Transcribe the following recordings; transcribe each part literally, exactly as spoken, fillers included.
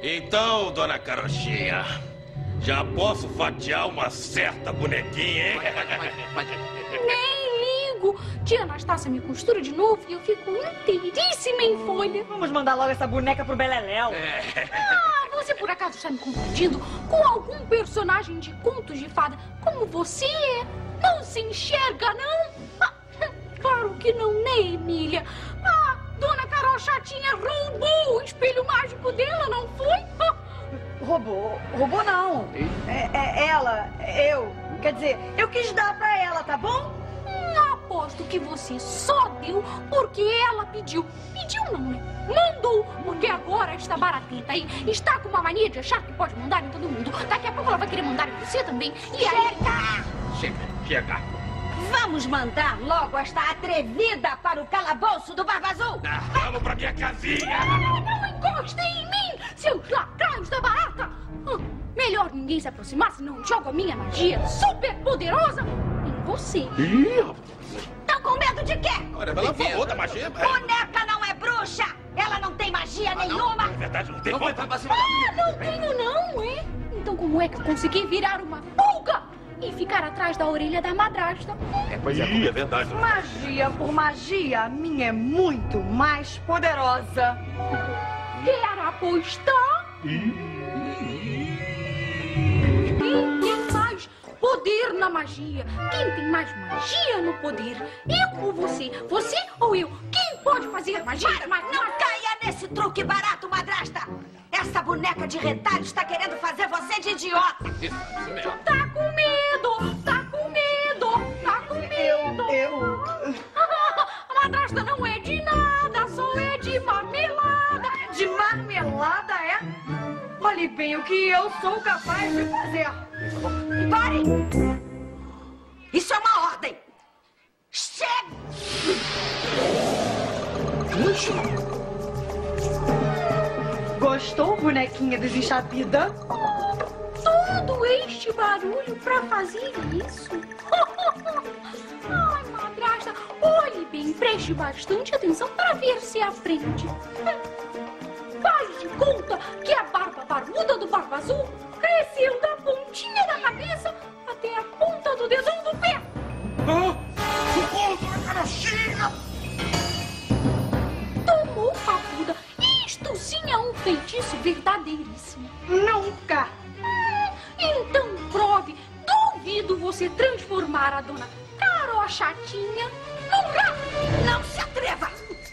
Então, dona Carochinha, já posso fatiar uma certa bonequinha, hein? Nem ligo. Tia Anastácia me costura de novo e eu fico inteiríssima em folha. Vamos mandar logo essa boneca pro Beleléu. É. Ah, você por acaso está me confundindo com algum personagem de contos de fada como você é? Não se enxerga, não? Ah, claro que não, né, Emília? Ah, dona Carol Chatinha roubou o espelho mágico dela, não foi? Ah. Roubou? Roubou não. É, é ela, eu. Quer dizer, eu quis dar pra ela, tá bom? Hum, aposto que você só deu porque ela pediu. Pediu não, né? Mandou, porque agora esta barateta aí está com uma mania de achar que pode mandar em todo mundo. Daqui a pouco ela vai querer mandar em você também. E aí... Chega, chega. Vamos mandar logo esta atrevida para o calabouço do Barba Azul. Ah, vamos pra minha casinha. Ah, não encostem em mim, seus lacraios da barata. Hum, melhor ninguém se aproximar, senão jogo a minha magia super poderosa em você. Ih, rapaz. Estão com medo de quê? Olha, ela falou da magia. Boneca não é bruxa. Ela não tem magia nenhuma. É verdade, não tem Não vai conta. pra cima. Ah, não tenho não, é? Então como é que eu consegui virar uma pulga e ficar atrás da orelha da madrasta? É, pois é, Ih, é verdade. Magia por magia, a minha é muito mais poderosa. Quer apostar? Quem tem mais poder na magia? Quem tem mais magia no poder? Eu ou você? Você ou eu? Quem pode fazer magia? Para, mas não caia nesse truque barato, madrasta. Essa boneca de retalho está querendo fazer você de idiota. Isso, isso mesmo. Tá com medo, tá com medo, tá com medo. Eu... A madrasta não é de nada, só é de marmelada. De marmelada, é? Olhe bem o que eu sou capaz de fazer. Pare! Isso é uma ordem. Chega! Gostou, bonequinha desenchapida? Todo este barulho pra fazer isso? Ai, madrasta, olhe bem, preste bastante atenção para ver se aprende. Faz de conta que a barba barbuda do Barba Azul cresceu da pontinha da cabeça até a ponta do dedão do pé. Socorro, dona Carochinha! Tomou a Buda. Isto sim é um feitiço verdadeiríssimo. Nunca. Hum, então prove. Duvido você transformar a dona Carol Chatinha num rato. Não se atreva!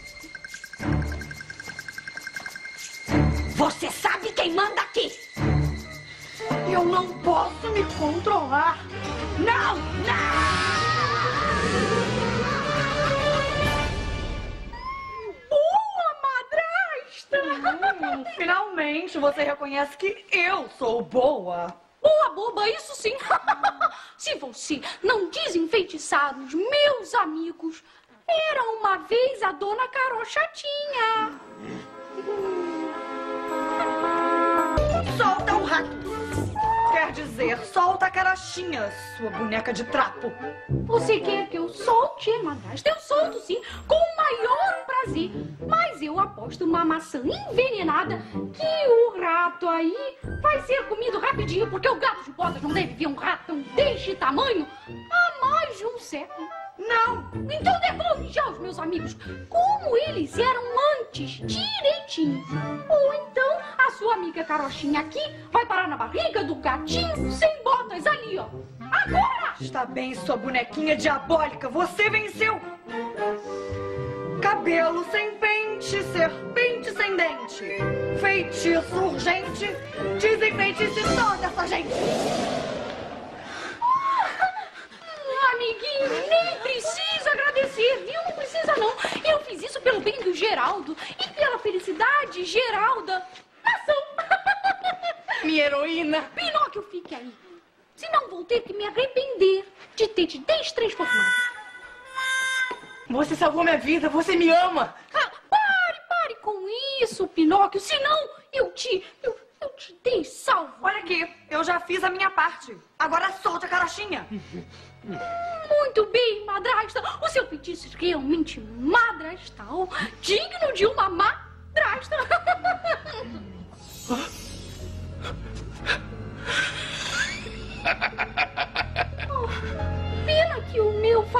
Você sabe quem manda aqui? Eu não posso me controlar. Não! Não! Boa, madrasta! Hum, finalmente você reconhece que eu sou boa. Boa, boba, isso sim. Se você não desenfeitiçar os meus amigos, era uma vez a dona Carol Chatinha. Solta o rato. Quer dizer, solta a Carochinha, sua boneca de trapo. Você quer que eu solte, madrasta? Eu solto sim, com o maior prazer. Mas eu aposto uma maçã envenenada que o rato aí vai ser comido rapidinho, porque o gato de botas não deve ver um ratão deste tamanho há mais de um século. Não. Então devolve já os meus amigos como eles eram antes, direitinho. Ou então a sua amiga Carochinha aqui vai parar na barriga do gatinho sem botas ali, ó. Agora! Está bem, sua bonequinha diabólica, você venceu. Cabelo sem pente, serpente sem dente. Feitiço urgente, desenfeitice toda essa gente. Amiguinho, nem precisa agradecer, viu? Não precisa, não. Eu fiz isso pelo bem do Geraldo e pela felicidade Geralda. Nação! Minha heroína. Pinóquio, fique aí. Senão vou ter que me arrepender de ter te destransformado. Você salvou minha vida, você me ama. Ah, pare, pare com isso, Pinóquio. Senão eu te... Eu, eu te dei salvo. Olha aqui, eu já fiz a minha parte. Agora solta a Carochinha. Muito bem, madrasta. O seu feitiço é realmente madrastal, digno de uma madrasta.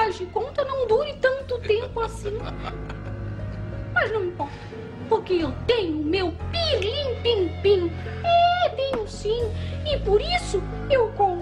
faz de conta, não dure tanto tempo assim. Mas não importa, porque eu tenho meu pirlim-pim-pim. É, tenho sim. E por isso eu compro